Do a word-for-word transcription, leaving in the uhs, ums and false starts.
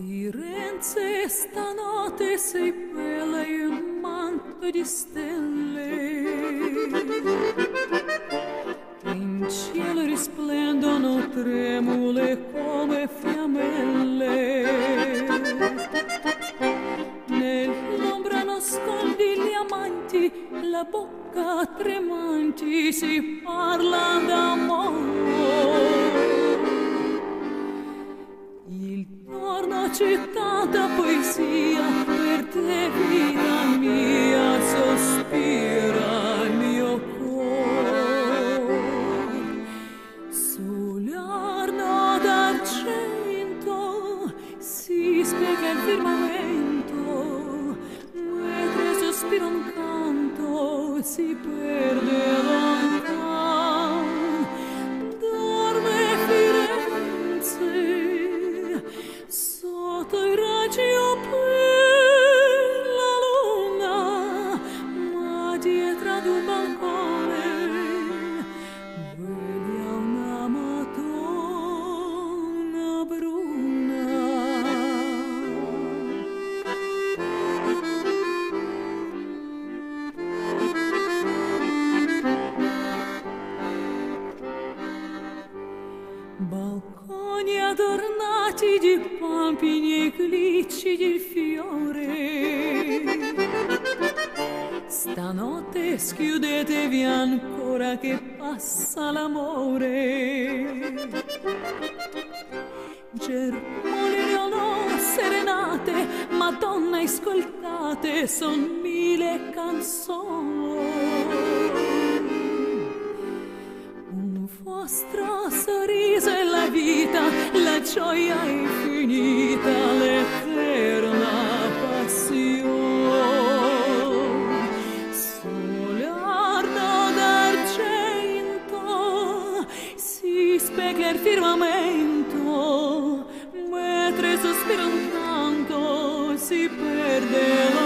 Firenze, stanotte sei bella in un manto di stelle, in cielo risplendono tremule come fiammelle, nell'ombra nascondi gli amanti, la bocca tremanti si parla d'amore. Citata poesia per te, vita mia, sospira il mio cuore. Sull'arno d'argento si spiega il firmamento, mentre sospira un canto si perde lontano. Dorme Firenze sotto i raggi per la luna, ma dietro ad un balcone vedi una Madonna bruna. Balconi adornati di pampini e glicci di fiore, stanotte schiudetevi ancora che passa l'amore. Germogli no, serenate, Madonna ascoltate, son mille canzoni. Un vostro sorriso è la vita, la gioia infinita, l'eterna passione. Sull'arno d'argento si spiega il firmamento, mentre sospira un canto si perde la